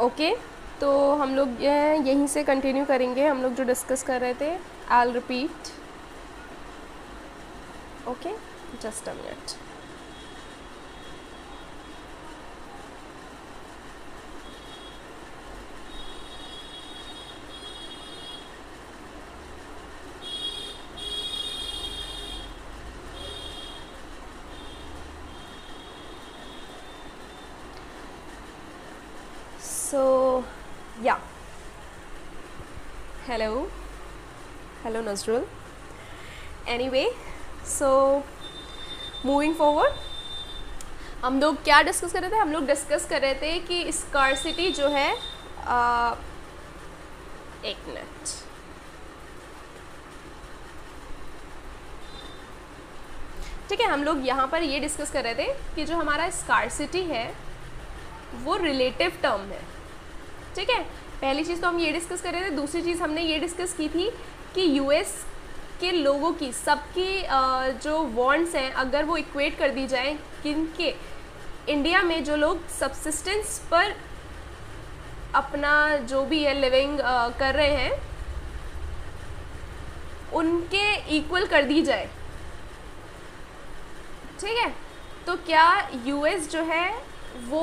Okay, तो हम लोग यहीं से कंटिन्यू करेंगे हम लोग जो डिस्कस कर रहे थे. I repeat. Okay, just a minute. So, yeah. Hello Nazrul. Anyway, so moving forward, हम लोग क्या डिस्कस कर रहे थे? हम लोग डिस्कस कर रहे थे कि स्कार्सिटी जो है एक मिनट. ठीक है, हम लोग यहाँ पर ये डिस्कस कर रहे थे कि जो हमारा स्कार्सिटी है वो रिलेटिव टर्म है. ठीक है, पहली चीज़ तो हम ये डिस्कस कर रहे थे. दूसरी चीज़ हमने ये डिस्कस की थी कि यूएस के लोगों की सबकी जो वांट्स हैं अगर वो इक्वेट कर दी जाए किनके, इंडिया में जो लोग सबसिस्टेंस पर अपना जो भी है लिविंग कर रहे हैं उनके इक्वल कर दी जाए. ठीक है, तो क्या यूएस जो है वो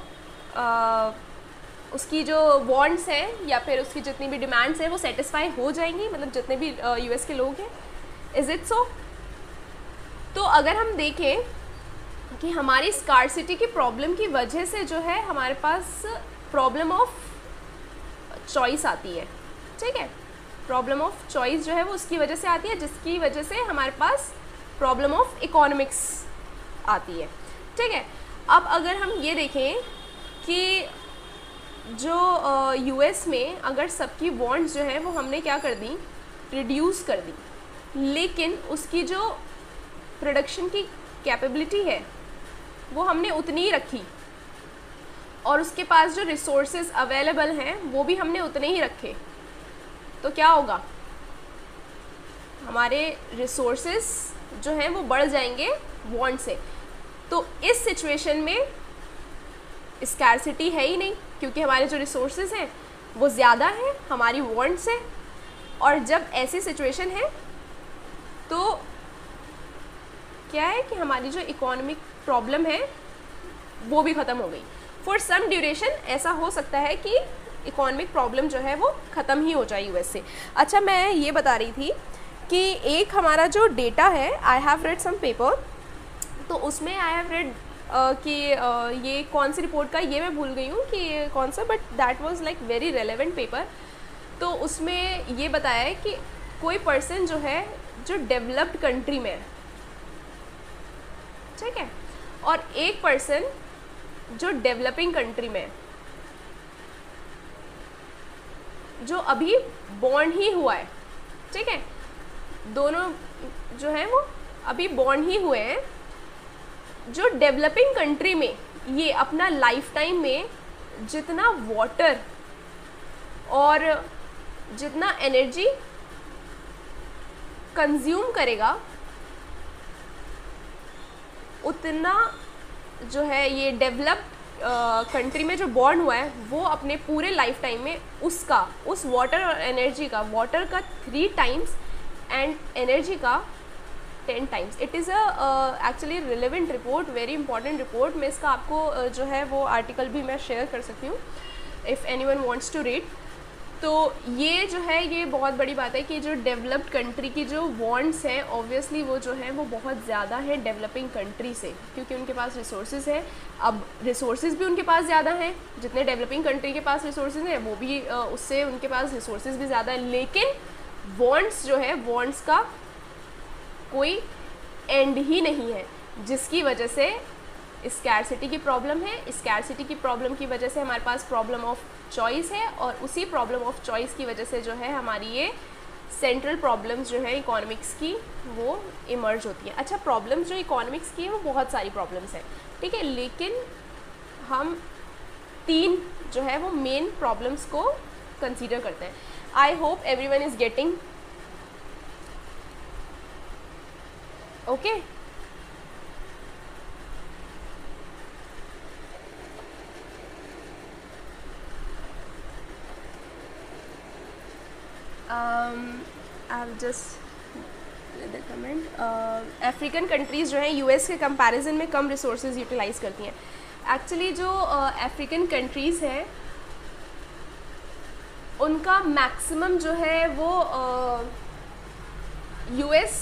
उसकी जो वांट्स हैं या फिर उसकी जितनी भी डिमांड्स हैं वो सेटिस्फाई हो जाएंगी, मतलब जितने भी यूएस के लोग हैं. Is it so? तो अगर हम देखें कि हमारी स्कार्सिटी की प्रॉब्लम की वजह से जो है हमारे पास प्रॉब्लम ऑफ चॉइस आती है. ठीक है, प्रॉब्लम ऑफ चॉइस जो है वो उसकी वजह से आती है, जिसकी वजह से हमारे पास प्रॉब्लम ऑफ इकोनॉमिक्स आती है. ठीक है, अब अगर हम ये देखें कि जो यूएस में अगर सबकी वांट्स जो है वो हमने क्या कर दी, रिड्यूस कर दी, लेकिन उसकी जो प्रोडक्शन की कैपेबिलिटी है वो हमने उतनी ही रखी और उसके पास जो रिसोर्सेज अवेलेबल हैं वो भी हमने उतने ही रखे, तो क्या होगा? हमारे रिसोर्सेज जो हैं वो बढ़ जाएंगे वांट से. तो इस सिचुएशन में स्कैरसिटी है ही नहीं, क्योंकि हमारे जो रिसोर्सेज हैं वो ज़्यादा हैं हमारी वांट से. और जब ऐसी सिचुएशन है तो क्या है कि हमारी जो इकोनॉमिक प्रॉब्लम है वो भी ख़त्म हो गई. फॉर सम ड्यूरेशन ऐसा हो सकता है कि इकोनॉमिक प्रॉब्लम जो है वो ख़त्म ही हो जाए यूएस से. अच्छा, मैं ये बता रही थी कि एक हमारा जो डेटा है, I have read some paper, तो उसमें आई हैव रेड कि ये कौन सी रिपोर्ट का, ये मैं भूल गई हूँ कि कौन सा, but that was like very relevant paper. तो उसमें ये बताया है कि कोई पर्सन जो है जो डेवलप्ड कंट्री में है, ठीक है, और एक पर्सन जो डेवलपिंग कंट्री में है, जो अभी बॉर्न ही हुआ है. ठीक है, दोनों जो है वो अभी बॉर्न ही हुए हैं. जो डेवलपिंग कंट्री में ये अपना लाइफ टाइम में जितना वाटर और जितना एनर्जी कंज्यूम करेगा उतना जो है ये डेवलप्ड कंट्री में जो बॉर्न हुआ है वो अपने पूरे लाइफ टाइम में उसका उस वाटर और एनर्जी का, वाटर का 3 टाइम्स एंड एनर्जी का 10 times. It is actually relevant report, very important report. मैं इसका आपको जो है वो आर्टिकल भी मैं शेयर कर सकती हूँ if anyone wants to read. तो ये जो है ये बहुत बड़ी बात है कि जो डेवलप्ड कंट्री की जो वांट्स हैं ऑब्वियसली वो जो है वो बहुत ज़्यादा है डेवलपिंग कंट्री से, क्योंकि उनके पास रिसोर्सेज हैं. अब रिसोर्सेज भी उनके पास ज़्यादा हैं, जितने डेवलपिंग कंट्री के पास रिसोर्सेज हैं वो भी उससे उनके पास रिसोर्सेज भी ज़्यादा है, लेकिन वांट्स जो है वांट्स का कोई एंड ही नहीं है, जिसकी वजह से स्कैरसिटी की प्रॉब्लम है. स्कैरसिटी की प्रॉब्लम की वजह से हमारे पास प्रॉब्लम ऑफ चॉइस है, और उसी प्रॉब्लम ऑफ चॉइस की वजह से जो है हमारी ये सेंट्रल प्रॉब्लम्स जो है इकोनॉमिक्स की वो इमर्ज होती है. अच्छा, प्रॉब्लम्स जो इकोनॉमिक्स की है वो बहुत सारी प्रॉब्लम्स हैं, ठीक है, लेकिन हम 3 जो है वो मेन प्रॉब्लम्स को कंसीडर करते हैं. I hope everyone is getting okay. Have just comment, African countries जो हैं यूएस के कंपैरिजन में कम रिसोर्सेज यूटिलाइज़ करती हैं। एक्चुअली जो अफ्रीकन कंट्रीज़ हैं उनका मैक्सिमम जो है वो यूएस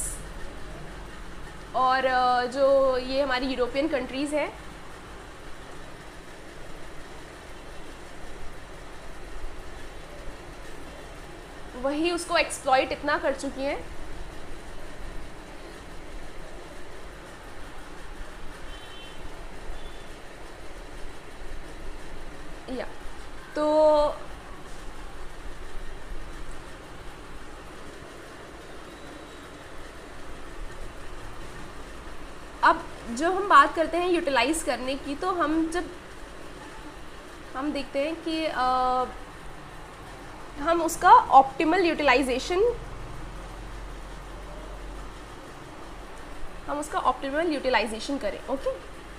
और जो ये हमारी यूरोपियन कंट्रीज़ हैं वही उसको एक्सप्लॉइट इतना कर चुकी हैं या तो अब जो हम बात करते हैं यूटिलाइज़ करने की, तो जब हम देखते हैं कि हम उसका ऑप्टिमल यूटिलाइजेशन करें। ओके,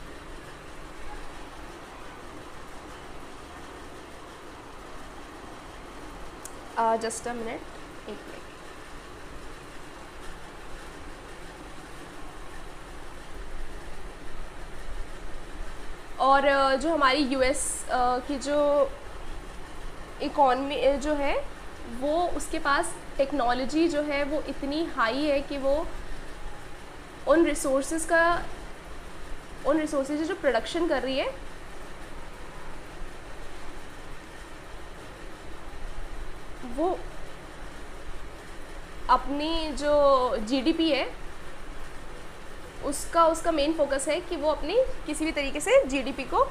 जस्ट अ मिनट, एक मिनट। और जो हमारी यूएस की जो इकॉनमी जो है वो उसके पास टेक्नोलॉजी जो है वो इतनी हाई है कि वो उन रिसोर्सेज जो प्रोडक्शन कर रही है वो अपनी जो जीडीपी है उसका मेन फोकस है कि वो अपनी किसी भी तरीके से जीडीपी को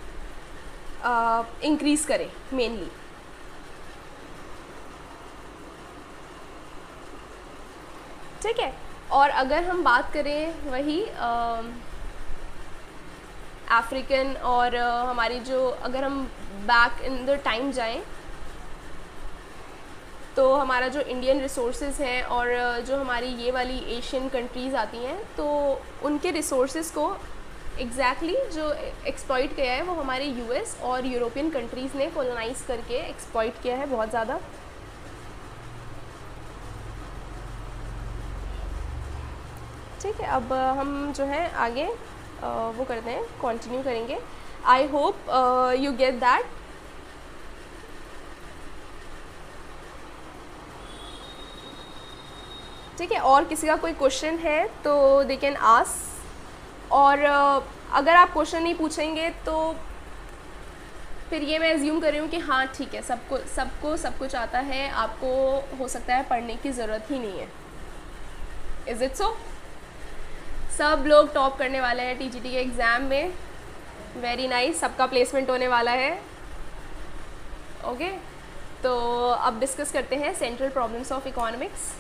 इंक्रीज़ करे मेनली। ठीक है, और अगर हम बात करें वही अफ्रीकन और हमारी जो, अगर हम बैक इन द टाइम जाएं तो हमारा जो इंडियन रिसोर्सेज हैं और जो हमारी ये वाली एशियन कंट्रीज़ आती हैं तो उनके रिसोर्सेज को एग्जैक्टली जो एक्सप्लॉइट किया है वो हमारे यूएस और यूरोपियन कंट्रीज़ ने कॉलोनाइज करके एक्सप्लॉइट किया है बहुत ज़्यादा। ठीक है, अब हम जो है आगे वो करते हैं, कंटिन्यू करेंगे। I hope you get that. ठीक है, और किसी का कोई क्वेश्चन है तो दे कैन आस्क, और अगर आप क्वेश्चन नहीं पूछेंगे तो फिर ये मैं एज्यूम कर रही हूँ कि हाँ ठीक है, सबको सब कुछ आता है, आपको हो सकता है पढ़ने की ज़रूरत ही नहीं है। Is it so? सब लोग टॉप करने वाले हैं टीजीटी के एग्ज़ाम में। वेरी नाइस, सबका प्लेसमेंट होने वाला है। ओके, तो अब डिस्कस करते हैं सेंट्रल प्रॉब्लम्स ऑफ इकोनॉमिक्स।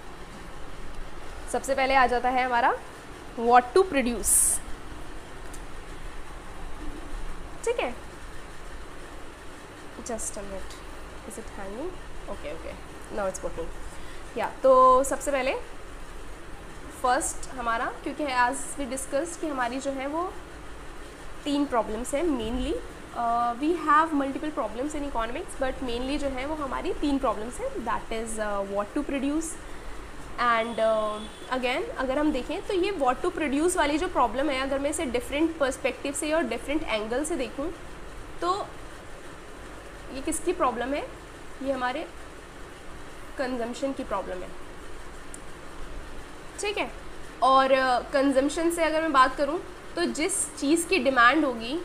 सबसे पहले आ जाता है हमारा व्हाट टू प्रोड्यूस। ठीक है, just a minute, is it hanging? Okay okay, now it's working. या तो सबसे पहले फर्स्ट हमारा, क्योंकि एज वी डिस्कस कि हमारी जो है वो 3 प्रॉब्लम्स हैं mainly. We have multiple problems in economics but mainly जो है वो हमारी 3 प्रॉब्लम्स हैं, that is what to produce and again अगर हम देखें तो ये व्हाट टू प्रोड्यूस वाली जो प्रॉब्लम है, अगर मैं इसे डिफरेंट पर्सपेक्टिव से और डिफरेंट एंगल से देखूं तो ये किसकी प्रॉब्लम है? ये हमारे कंजम्पशन की प्रॉब्लम है। ठीक है, और कंजम्पशन से अगर मैं बात करूं तो जिस चीज़ की डिमांड होगी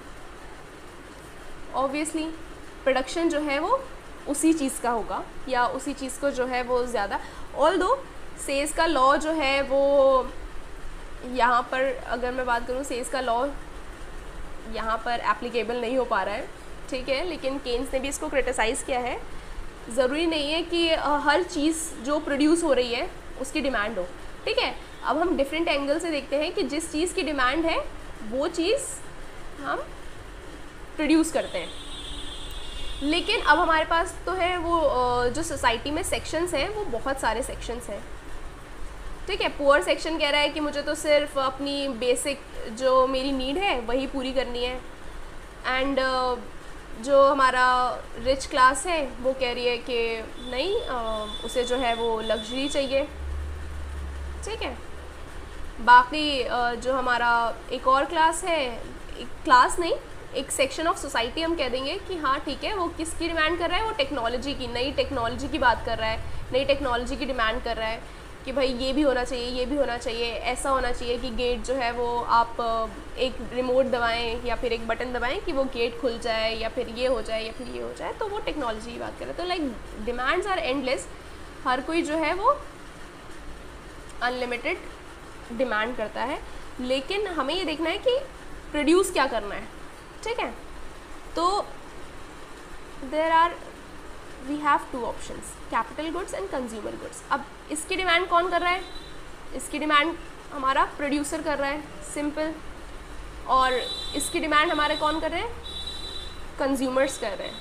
ऑब्वियसली प्रोडक्शन जो है वो उसी चीज़ का होगा या उसी चीज़ को जो है वो ज़्यादा, ऑल्दो सेल्स का लॉ जो है वो यहाँ पर अगर मैं बात करूँ सेल्स का लॉ यहाँ पर एप्लीकेबल नहीं हो पा रहा है। ठीक है, लेकिन केन्स ने भी इसको क्रिटिसाइज़ किया है। ज़रूरी नहीं है कि हर चीज़ जो प्रोड्यूस हो रही है उसकी डिमांड हो। ठीक है, अब हम डिफरेंट एंगल से देखते हैं कि जिस चीज़ की डिमांड है वो चीज़ हम प्रोड्यूस करते हैं। लेकिन अब हमारे पास तो है वो जो सोसाइटी में सेक्शंस हैं वो बहुत सारे सेक्शंस हैं। ठीक है, पुअर सेक्शन कह रहा है कि मुझे तो सिर्फ अपनी बेसिक जो मेरी नीड है वही पूरी करनी है, एंड जो हमारा रिच क्लास है वो कह रही है कि नहीं, उसे जो है वो लग्जरी चाहिए, ठीक है। बाकी जो हमारा एक और क्लास है, एक क्लास नहीं, एक सेक्शन ऑफ सोसाइटी हम कह देंगे कि हाँ ठीक है, वो किसकी डिमांड कर रहा है, वो टेक्नोलॉजी की, नई टेक्नोलॉजी की बात कर रहा है, नई टेक्नोलॉजी की डिमांड कर रहा है कि भाई ये भी होना चाहिए, ये भी होना चाहिए, ऐसा होना चाहिए कि गेट जो है वो आप एक रिमोट दबाएं या फिर एक बटन दबाएं कि वो गेट खुल जाए, या फिर ये हो जाए, या फिर ये हो जाए, तो वो टेक्नोलॉजी की बात कर रहे हैं। तो लाइक डिमांड्स आर एंडलेस, हर कोई जो है वो अनलिमिटेड डिमांड करता है, लेकिन हमें ये देखना है कि प्रोड्यूस क्या करना है, ठीक है। तो we have two options, capital goods and consumer goods. अब इसकी डिमांड कौन कर रहा है? इसकी डिमांड हमारा प्रोड्यूसर कर रहा है, सिंपल। और इसकी डिमांड हमारे कौन कर रहे हैं? कंज्यूमर्स कर रहे हैं।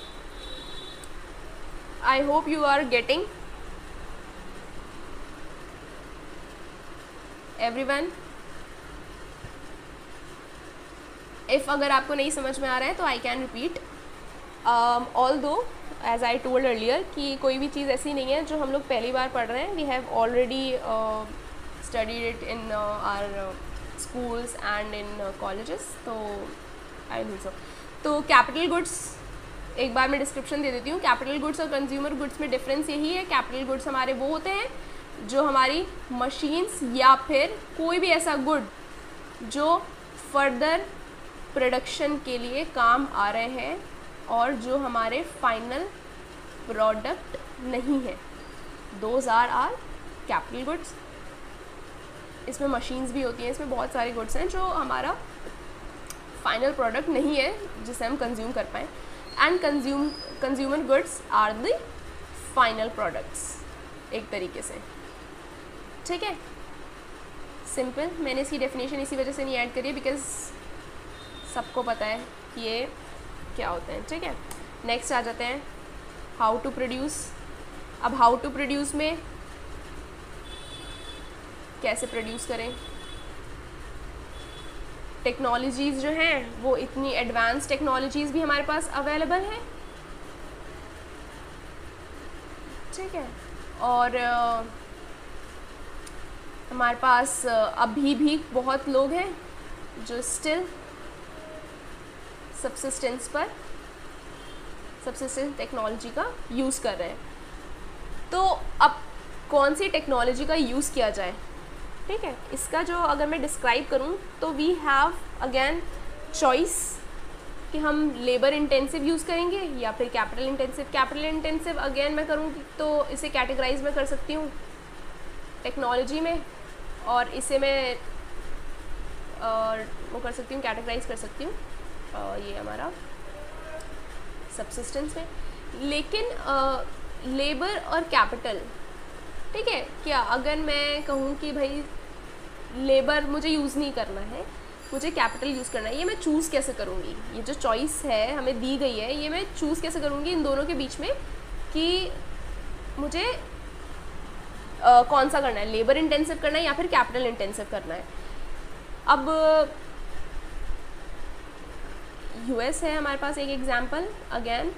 I hope you are getting everyone. If अगर आपको नहीं समझ में आ रहा है तो I can repeat. Although as I told earlier कि कोई भी चीज़ ऐसी नहीं है जो हम लोग पहली बार पढ़ रहे हैं। We have already studied it in our schools and in colleges, तो आई थिंक सो। तो कैपिटल गुड्स, एक बार मैं डिस्क्रिप्शन दे देती हूँ। कैपिटल गुड्स और कंज्यूमर गुड्स में डिफरेंस यही है, कैपिटल गुड्स हमारे वो होते हैं जो हमारी मशीन्स या फिर कोई भी ऐसा गुड जो फर्दर प्रोडक्शन के लिए काम आ रहे हैं और जो हमारे फाइनल प्रोडक्ट नहीं है, दोज आर कैपिटल गुड्स। इसमें मशीन्स भी होती हैं, इसमें बहुत सारे गुड्स हैं जो हमारा फाइनल प्रोडक्ट नहीं है जिसे हम कंज्यूम कर पाएँ। And consumer goods are the final products, एक तरीके से, ठीक है। सिंपल। मैंने इसकी डेफिनेशन इसी वजह से नहीं ऐड करी बिकॉज सबको पता है कि ये क्या होते हैं, ठीक है। नेक्स्ट आ जाते हैं हाउ टू प्रोड्यूस। अब हाउ टू प्रोड्यूस में कैसे प्रोड्यूस करें। टेक्नोलॉजीज़ जो हैं वो इतनी एडवांस टेक्नोलॉजीज़ भी हमारे पास अवेलेबल हैं, ठीक है। और हमारे पास अभी भी बहुत लोग हैं जो स्टिल सब्सिस्टेंस टेक्नोलॉजी का यूज़ कर रहे हैं। तो अब कौन सी टेक्नोलॉजी का यूज़ किया जाए, ठीक है। इसका जो अगर मैं डिस्क्राइब करूं तो वी हैव अगेन चॉइस कि हम लेबर इंटेंसिव यूज़ करेंगे या फिर capital intensive. Capital intensive again मैं करूँगी तो इसे कैटेगराइज में कर सकती हूँ टेक्नोलॉजी में, और इसे मैं वो कर सकती हूँ, कैटेगराइज कर सकती हूँ ये हमारा सबसिस्टेंस में। लेकिन लेबर और कैपिटल, ठीक है, क्या अगर मैं कहूँ कि भाई लेबर मुझे यूज़ नहीं करना है, मुझे कैपिटल यूज़ करना है, ये मैं चूज़ कैसे करूँगी? ये जो चॉइस है हमें दी गई है, ये मैं चूज़ कैसे करूँगी इन दोनों के बीच में कि मुझे कौन सा करना है, लेबर इंटेंसिव करना है या फिर कैपिटल इंटेंसिव करना है। अब यूएस है हमारे पास एक example, again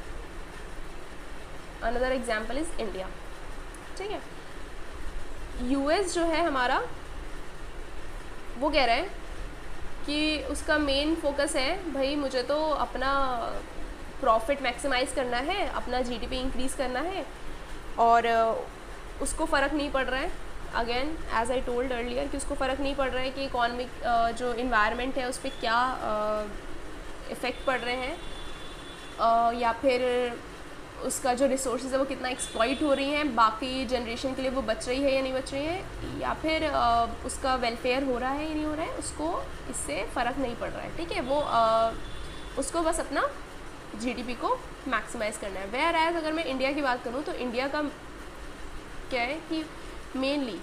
another example is India, ठीक है। यूएस जो है हमारा, वो कह रहा है कि उसका मेन फोकस है भाई मुझे तो अपना प्रॉफिट मैक्सिमाइज़ करना है, अपना जीडीपी इंक्रीज़ करना है, और उसको फ़र्क नहीं पड़ रहा है, again as I told earlier कि उसको फ़र्क नहीं पड़ रहा है कि इकॉनमिक जो इन्वायरमेंट है उस पर क्या इफ़ेक्ट पड़ रहे हैं, या फिर उसका जो रिसोर्सेज है वो कितना एक्सप्लॉइट हो रही हैं, बाकी जनरेशन के लिए वो बच रही है या नहीं बच रही है, या फिर उसका वेलफेयर हो रहा है या नहीं हो रहा है, उसको इससे फ़र्क नहीं पड़ रहा है, ठीक है। वो उसको बस अपना जीडीपी को मैक्सिमाइज़ करना है। वेयर एज अगर मैं इंडिया की बात करूँ तो इंडिया का क्या है कि mainly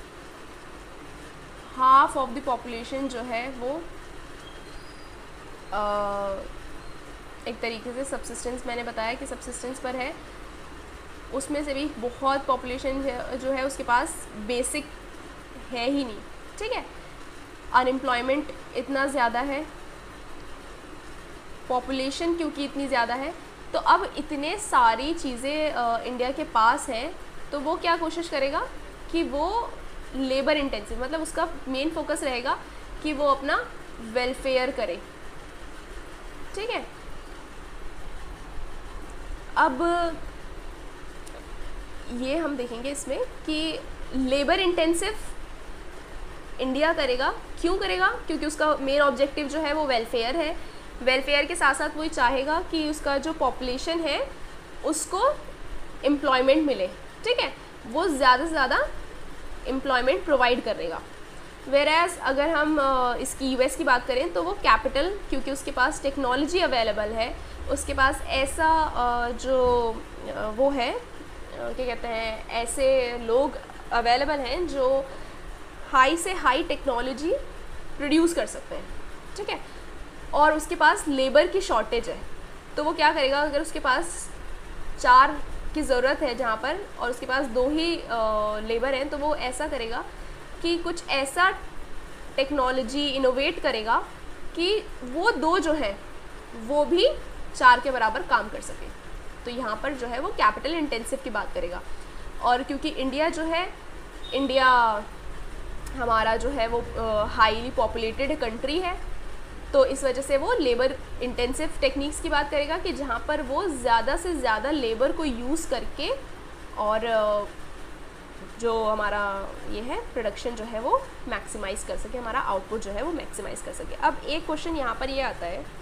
half of the population जो है वो एक तरीके से सबसिस्टेंस, मैंने बताया कि सबसिस्टेंस पर है, उसमें से भी बहुत पॉपुलेशन जो है उसके पास बेसिक है ही नहीं, ठीक है। अनएम्प्लॉयमेंट इतना ज़्यादा है, पॉपुलेशन क्योंकि इतनी ज़्यादा है, तो अब इतने सारी चीज़ें इंडिया के पास हैं, तो वो क्या कोशिश करेगा कि वो लेबर इंटेंसिव, मतलब उसका मेन फोकस रहेगा कि वो अपना वेलफेयर करे। ठीक है, अब ये हम देखेंगे इसमें कि लेबर इंटेंसिव इंडिया करेगा। क्यों करेगा? क्योंकि उसका मेन ऑब्जेक्टिव जो है वो वेलफेयर है। वेलफेयर के साथ साथ वही चाहेगा कि उसका जो पॉपुलेशन है उसको एम्प्लॉयमेंट मिले। ठीक है, वो ज़्यादा से ज़्यादा एम्प्लॉयमेंट प्रोवाइड करेगा। वेरएज़ अगर हम इसकी यूएस की बात करें तो वो कैपिटल, क्योंकि उसके पास टेक्नोलॉजी अवेलेबल है, उसके पास ऐसा जो वो है क्या कहते हैं, ऐसे लोग अवेलेबल हैं जो हाई से हाई टेक्नोलॉजी प्रोड्यूस कर सकते हैं। ठीक है, और उसके पास लेबर की शॉर्टेज है, तो वो क्या करेगा, अगर उसके पास 4 की ज़रूरत है जहाँ पर, और उसके पास 2 ही लेबर हैं, तो वो ऐसा करेगा कि कुछ ऐसा टेक्नोलॉजी इनोवेट करेगा कि वो 2 जो है वो भी 4 के बराबर काम कर सके। तो यहाँ पर जो है वो कैपिटल इंटेंसिव की बात करेगा। और क्योंकि इंडिया हमारा जो है वो हाईली पॉपुलेटेड कंट्री है, तो इस वजह से वो लेबर इंटेंसिव टेक्निक्स की बात करेगा कि जहाँ पर वो ज़्यादा से ज़्यादा लेबर को यूज़ करके और जो हमारा ये है प्रोडक्शन जो है वो मैक्सिमाइज़ कर सके, हमारा आउटपुट जो है वो मैक्सिमाइज़ कर सके। अब एक क्वेश्चन यहाँ पर ये आता है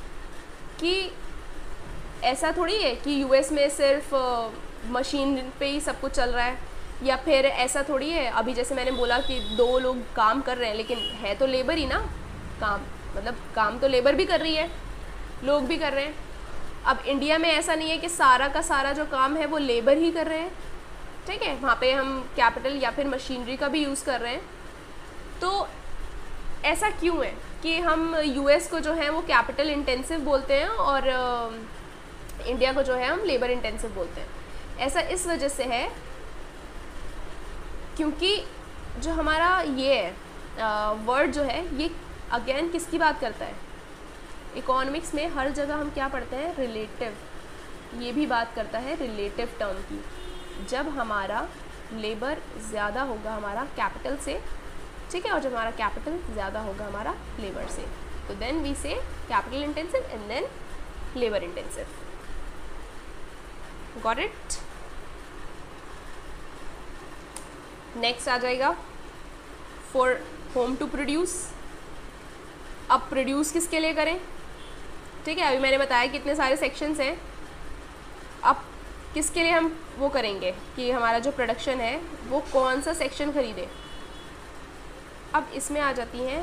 कि ऐसा थोड़ी है कि यूएस में सिर्फ मशीन पे ही सब कुछ चल रहा है, या फिर ऐसा थोड़ी है, अभी जैसे मैंने बोला कि 2 लोग काम कर रहे हैं, लेकिन है तो लेबर ही ना काम, मतलब काम तो लेबर भी कर रही है, लोग भी कर रहे हैं। अब इंडिया में ऐसा नहीं है कि सारा का सारा जो काम है वो लेबर ही कर रहे हैं। ठीक है, वहाँ पे हम कैपिटल या फिर मशीनरी का भी यूज़ कर रहे हैं। तो ऐसा क्यों है कि हम यूएस को जो है वो कैपिटल इंटेंसिव बोलते हैं और इंडिया को जो है हम लेबर इंटेंसिव बोलते हैं? ऐसा इस वजह से है क्योंकि जो हमारा ये है वर्ड जो है ये अगेन किसकी बात करता है? इकोनॉमिक्स में हर जगह हम क्या पढ़ते हैं? रिलेटिव। ये भी बात करता है रिलेटिव टर्म की। जब हमारा लेबर ज़्यादा होगा हमारा कैपिटल से, ठीक है, और जब हमारा कैपिटल ज़्यादा होगा हमारा लेबर से, तो then we say capital intensive and then labour intensive. Got it? Next आ जाएगा फॉर होम टू प्रोड्यूस। अब प्रोड्यूस किसके लिए करें? ठीक है, अभी मैंने बताया कितने सारे सेक्शंस हैं। अब किसके लिए हम वो करेंगे कि हमारा जो प्रोडक्शन है वो कौन सा सेक्शन खरीदे? अब इसमें आ जाती हैं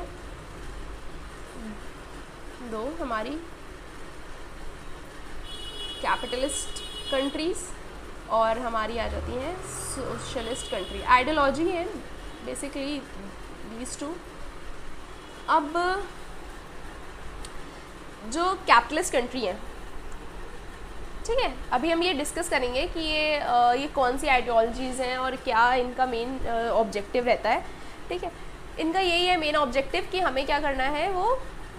2 हमारी कैपिटलिस्ट कंट्रीज़ और हमारी आ जाती हैं सोशलिस्ट कंट्री। आइडियोलॉजी है बेसिकली दीज 2। अब जो कैपिटलिस्ट कंट्री है, ठीक है, अभी हम ये डिस्कस करेंगे कि ये कौन सी आइडियोलॉजीज़ हैं और क्या इनका मेन ऑब्जेक्टिव रहता है। ठीक है, इनका यही है मेन ऑब्जेक्टिव कि हमें क्या करना है, वो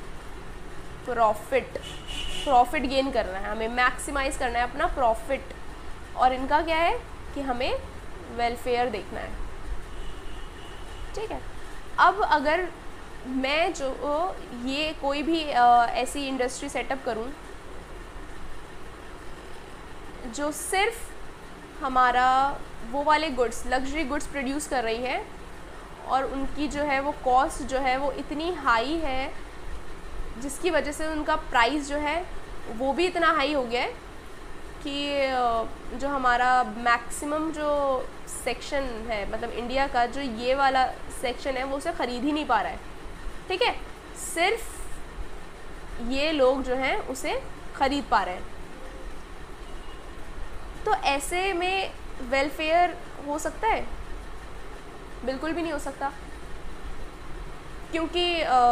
प्रॉफिट गेन करना है, हमें मैक्सिमाइज़ करना है अपना प्रॉफिट। और इनका क्या है कि हमें वेलफेयर देखना है। ठीक है, अब अगर मैं जो ये कोई भी ऐसी इंडस्ट्री सेटअप करूं जो सिर्फ हमारा वो वाले गुड्स, लग्जरी गुड्स प्रोड्यूस कर रही है, और उनकी जो है वो कॉस्ट जो है वो इतनी हाई है जिसकी वजह से उनका प्राइस जो है वो भी इतना हाई हो गया है कि जो हमारा मैक्सिमम जो सेक्शन है, मतलब इंडिया का जो ये वाला सेक्शन है वो उसे ख़रीद ही नहीं पा रहा है। ठीक है, सिर्फ ये लोग जो हैं उसे ख़रीद पा रहे हैं। तो ऐसे में वेलफेयर हो सकता है? बिल्कुल भी नहीं हो सकता, क्योंकि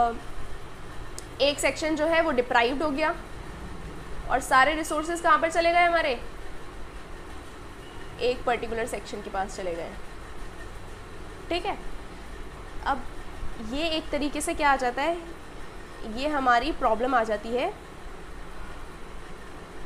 एक सेक्शन जो है वो डिप्राइव्ड हो गया और सारे रिसोर्सेज कहाँ पर चले गए? हमारे एक पर्टिकुलर सेक्शन के पास चले गए। ठीक है, अब ये एक तरीके से क्या आ जाता है, ये हमारी प्रॉब्लम आ जाती है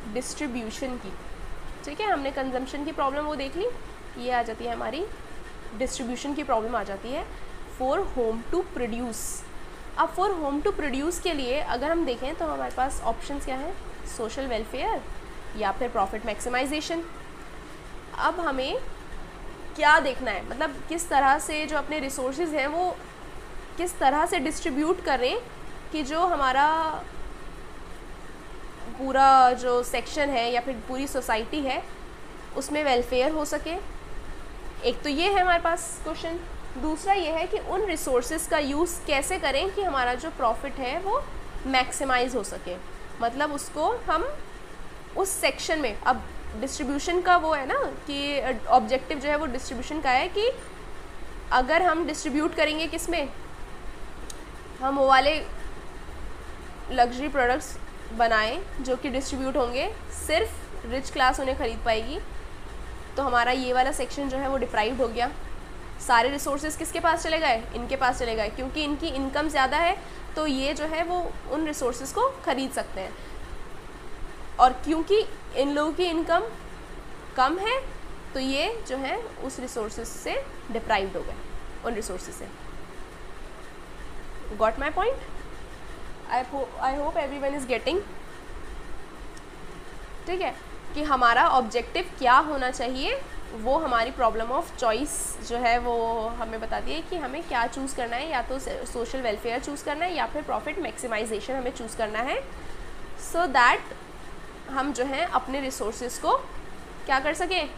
डिस्ट्रीब्यूशन की, ठीक है, हमने कंजम्पशन की प्रॉब्लम वो देख ली, ये आ जाती है हमारी डिस्ट्रीब्यूशन की प्रॉब्लम आ जाती है फॉर होम टू प्रोड्यूस। अब फॉर होम टू प्रोड्यूस के लिए अगर हम देखें तो हमारे पास ऑप्शंस क्या हैं, सोशल वेलफेयर या फिर प्रॉफिट मैक्सिमाइजेशन। अब हमें क्या देखना है, मतलब किस तरह से जो अपने रिसोर्सेज हैं वो किस तरह से डिस्ट्रीब्यूट करें कि जो हमारा पूरा जो सेक्शन है या फिर पूरी सोसाइटी है उसमें वेलफेयर हो सके। एक तो ये है हमारे पास क्वेश्चन। दूसरा ये है कि उन रिसोर्सेज का यूज़ कैसे करें कि हमारा जो प्रॉफिट है वो मैक्सिमाइज हो सके, मतलब उसको हम उस सेक्शन में, अब डिस्ट्रीब्यूशन का वो है ना कि ऑब्जेक्टिव जो है वो डिस्ट्रीब्यूशन का है कि अगर हम डिस्ट्रीब्यूट करेंगे किस में, हम वो वाले लग्जरी प्रोडक्ट्स बनाएं जो कि डिस्ट्रीब्यूट होंगे, सिर्फ रिच क्लास उन्हें ख़रीद पाएगी, तो हमारा ये वाला सेक्शन जो है वो डिप्राइव्ड हो गया। सारे रिसोर्सेज किसके पास चले गए, इनके पास चले गए, क्योंकि इनकी इनकम ज़्यादा है तो ये जो है वो उन रिसोर्सेज को ख़रीद सकते हैं, और क्योंकि इन लोगों की इनकम कम है तो ये जो है उस रिसोर्सेज से डिप्राइव्ड हो गए, उन रिसोर्सेज से। Got my point? I hope everyone is getting. ठीक है, कि हमारा ऑब्जेक्टिव क्या होना चाहिए, वो हमारी प्रॉब्लम ऑफ चॉइस जो है वो हमें बताती है कि हमें क्या चूज़ करना है, या तो सोशल वेलफेयर चूज़ करना है या फिर प्रॉफिट मैक्सिमाइजेशन हमें चूज़ करना है, सो दैट हम जो है अपने रिसोर्सेज को क्या कर सकें,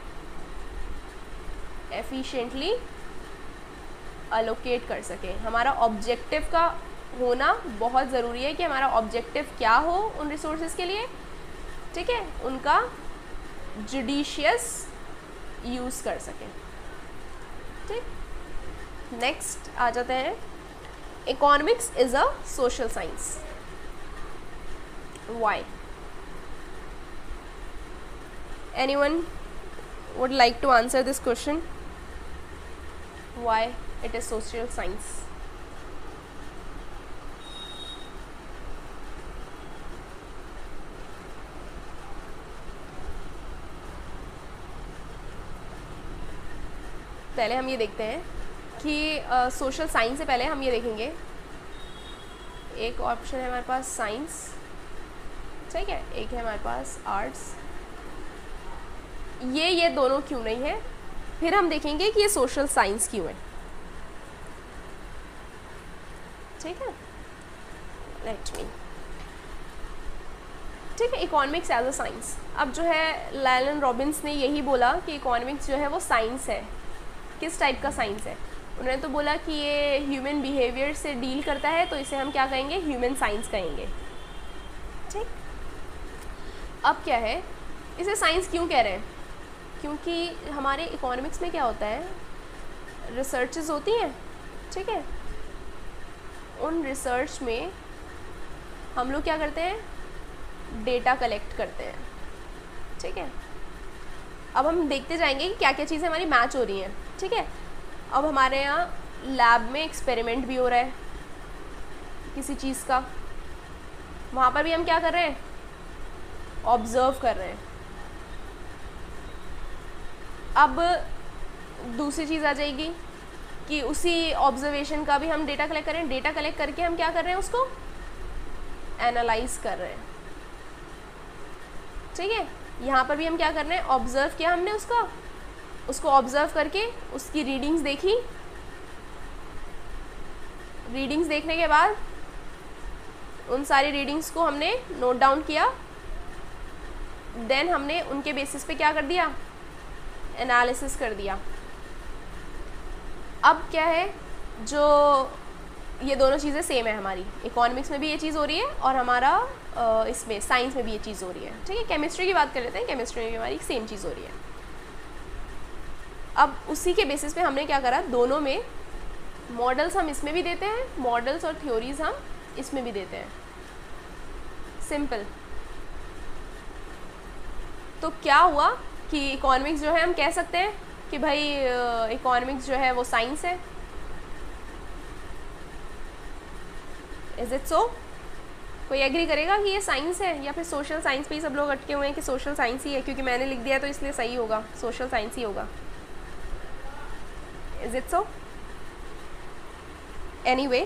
एफिशिएंटली अलोकेट कर सकें। हमारा ऑब्जेक्टिव का होना बहुत ज़रूरी है कि हमारा ऑब्जेक्टिव क्या हो उन रिसोर्सेज के लिए, ठीक है, उनका जुडिशियस यूज़ कर सकें। ठीक, नेक्स्ट आ जाते हैं, economics is a social science. Why? Anyone would like to answer this question? Why it is social science? पहले हम ये देखते हैं कि सोशल साइंस से पहले हम ये देखेंगे, एक ऑप्शन है हमारे पास साइंस, ठीक है, एक है हमारे पास आर्ट्स। ये दोनों क्यों नहीं है, फिर हम देखेंगे कि ये सोशल साइंस क्यों है। ठीक है, लेट मी, ठीक है, इकोनॉमिक्स एज अ साइंस। अब जो है लैलन रॉबिन्स ने यही बोला कि इकोनॉमिक्स जो है वो साइंस है। किस टाइप का साइंस है? उन्होंने तो बोला कि ये ह्यूमन बिहेवियर से डील करता है, तो इसे हम क्या कहेंगे, ह्यूमन साइंस कहेंगे। ठीक, अब क्या है, इसे साइंस क्यों कह रहे हैं? क्योंकि हमारे इकोनॉमिक्स में क्या होता है, रिसर्चेस होती हैं, ठीक है, उन रिसर्च में हम लोग क्या करते हैं, डेटा कलेक्ट करते हैं। ठीक है, अब हम देखते जाएंगे कि क्या क्या चीज़ें हमारी मैच हो रही हैं। ठीक है, अब हमारे यहाँ लैब में एक्सपेरिमेंट भी हो रहा है किसी चीज़ का, वहाँ पर भी हम क्या कर रहे हैं, ऑब्ज़र्व कर रहे हैं। अब दूसरी चीज़ आ जाएगी कि उसी ऑब्जर्वेशन का भी हम डेटा कलेक्ट करें, डेटा कलेक्ट करके हम क्या कर रहे हैं, उसको एनालाइज कर रहे हैं। ठीक है, यहाँ पर भी हम क्या कर रहे हैं, ऑब्ज़र्व किया हमने उसको ऑब्ज़र्व करके उसकी रीडिंग्स देखी, रीडिंग्स देखने के बाद उन सारी रीडिंग्स को हमने नोट डाउन किया, देन हमने उनके बेसिस पे क्या कर दिया, एनालिसिस कर दिया। अब क्या है, जो ये दोनों चीज़ें सेम है, हमारी इकोनॉमिक्स में भी ये चीज़ हो रही है और हमारा इसमें साइंस में भी ये चीज़ हो रही है। ठीक है, केमिस्ट्री की बात कर लेते हैं, केमिस्ट्री में भी हमारी सेम चीज़ हो रही है। अब उसी के बेसिस पे हमने क्या करा, दोनों में मॉडल्स हम इसमें भी देते हैं, मॉडल्स और थ्योरीज हम इसमें भी देते हैं। सिंपल। तो क्या हुआ कि इकोनॉमिक्स जो है हम कह सकते हैं कि भाई इकोनॉमिक्स जो है वो साइंस है। Is it so? कोई एग्री करेगा कि ये साइंस है, या फिर सोशल साइंस पे ही सब लोग अटके हुए हैं कि सोशल साइंस ही है, क्योंकि मैंने लिख दिया तो इसलिए सही होगा, सोशल साइंस ही होगा। Is it so? एनीवे,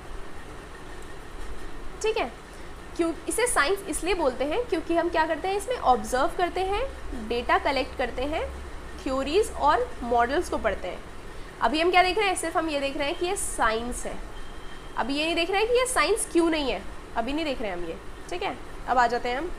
ठीक है। क्यों इसे साइंस इसलिए बोलते हैं क्योंकि हम क्या करते हैं, इसमें ऑब्जर्व करते हैं, डेटा कलेक्ट करते हैं, थ्योरीज और मॉडल्स को पढ़ते हैं। अभी हम क्या देख रहे हैं, सिर्फ हम ये देख रहे हैं कि ये साइंस है। अभी ये नहीं देख रहे हैं कि ये साइंस क्यों नहीं है, अभी नहीं देख रहे हैं हम ये, ठीक है। अब आ जाते हैं हम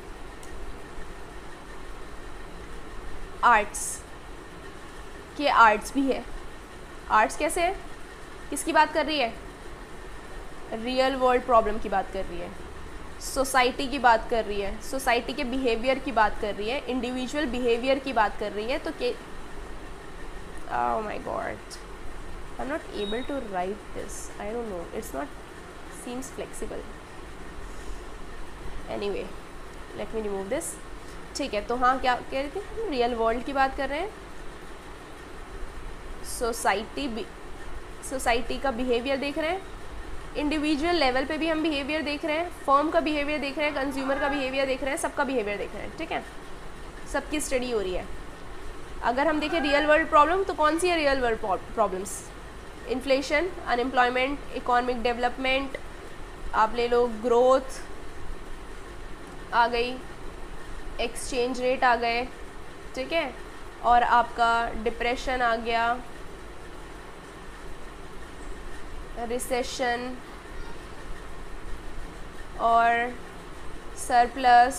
आर्ट्स के। आर्ट्स भी है। आर्ट्स कैसे है, किसकी बात कर रही है, रियल वर्ल्ड प्रॉब्लम की बात कर रही है, सोसाइटी की बात कर रही है, सोसाइटी के बिहेवियर की बात कर रही है, इंडिविजुअल बिहेवियर की बात कर रही है। तो के oh my God, I am not able to write this, I don't know, it's not seems flexible. Anyway, let me remove this. ठीक है, तो हाँ क्या कह रही थी, हम रियल वर्ल्ड की बात कर रहे हैं, सोसाइटी का बिहेवियर देख रहे हैं, इंडिविजुअल लेवल पे भी हम बिहेवियर देख रहे हैं, फर्म का बिहेवियर देख रहे हैं, कंज्यूमर का बिहेवियर देख रहे हैं, सबका बिहेवियर देख रहे हैं, ठीक है। सबकी स्टडी हो रही है। अगर हम देखें रियल वर्ल्ड प्रॉब्लम, तो कौन सी है real world problems, inflation, unemployment, economic development, आप ले लो ग्रोथ आ गई, एक्सचेंज रेट आ गए, ठीक है, और आपका डिप्रेशन आ गया, रिसेशन और सरप्लस,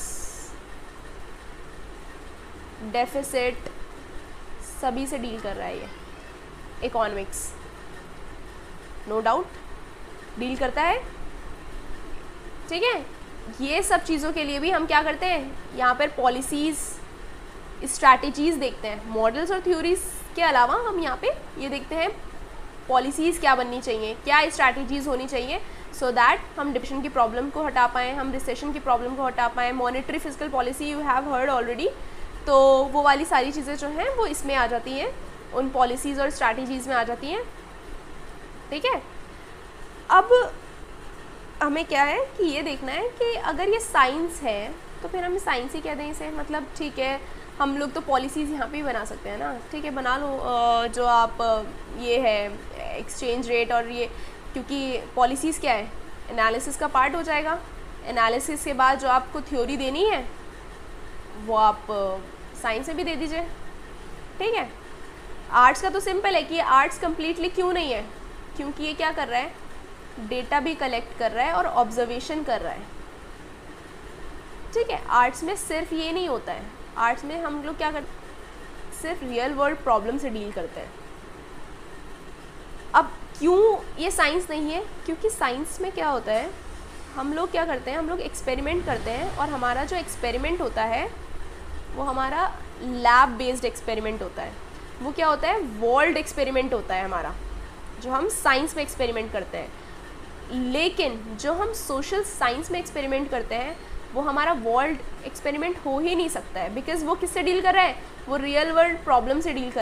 डेफिसिट, सभी से डील कर रहा है ये इकोनॉमिक्स, नो डाउट डील करता है, ठीक है। ये सब चीज़ों के लिए भी हम क्या करते हैं, यहाँ पर पॉलिसीज़, स्ट्रैटेजीज़ देखते हैं। मॉडल्स और थ्योरीज के अलावा हम यहाँ पे ये देखते हैं पॉलिसीज़ क्या बननी चाहिए, क्या स्ट्रैटेजीज़ होनी चाहिए, सो दैट हम डिप्रेशन की प्रॉब्लम को हटा पाएँ, हम रिसेशन की प्रॉब्लम को हटा पाएँ। Monetary physical policy you have heard already, तो वो वाली सारी चीज़ें जो हैं वो इसमें आ जाती हैं, उन पॉलिसीज़ और स्ट्रैटेजीज़ में आ जाती हैं, ठीक है। अब हमें क्या है कि ये देखना है कि अगर ये साइंस है तो फिर हम साइंस ही कह दें इसे, मतलब ठीक है, हम लोग तो पॉलिसीज़ यहाँ पे ही बना सकते हैं ना, ठीक है, बना लो जो आप ये है एक्सचेंज रेट और ये, क्योंकि पॉलिसीज़ क्या है, एनालिसिस का पार्ट हो जाएगा। एनालिसिस के बाद जो आपको थ्योरी देनी है वो आप साइंस में भी दे दीजिए, ठीक है। आर्ट्स का तो सिंपल है कि आर्ट्स कम्प्लीटली क्यों नहीं है, क्योंकि ये क्या कर रहा है, डेटा भी कलेक्ट कर रहा है और ऑब्जर्वेशन कर रहा है, ठीक है। आर्ट्स में सिर्फ ये नहीं होता है, आर्ट्स में हम लोग क्या करते, सिर्फ रियल वर्ल्ड प्रॉब्लम से डील करते हैं। अब क्यों ये साइंस नहीं है, क्योंकि साइंस में क्या होता है, हम लोग क्या करते हैं, हम लोग एक्सपेरिमेंट करते हैं, और हमारा जो एक्सपेरिमेंट होता है वो हमारा लैब बेस्ड एक्सपेरिमेंट होता है। वो क्या होता है, वर्ल्ड एक्सपेरिमेंट होता है हमारा, जो हम साइंस में एक्सपेरिमेंट करते हैं। लेकिन जो हम सोशल साइंस में एक्सपेरिमेंट करते हैं वो हमारा वर्ल्ड एक्सपेरिमेंट हो ही नहीं सकता है, बिकॉज वो किससे डील कर रहा है, वो रियल वर्ल्ड प्रॉब्लम से डील कर